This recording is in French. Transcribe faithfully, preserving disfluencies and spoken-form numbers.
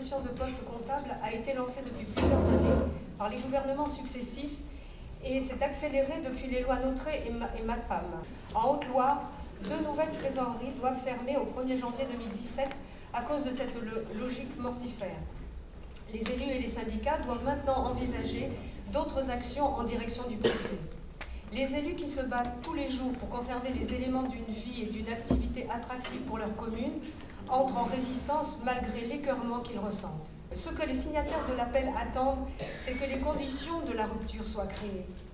création de postes comptables a été lancée depuis plusieurs années par les gouvernements successifs et s'est accélérée depuis les lois Notré et MAPAM. En Haute-Loire, deux nouvelles trésoreries doivent fermer au premier janvier deux mille dix-sept à cause de cette logique mortifère. Les élus et les syndicats doivent maintenant envisager d'autres actions en direction du préfet. Les élus qui se battent tous les jours pour conserver les éléments d'une vie et d'une activité attractive pour leur commune entrent en résistance malgré l'écœurement qu'ils ressentent. Ce que les signataires de l'appel attendent, c'est que les conditions de la rupture soient créées.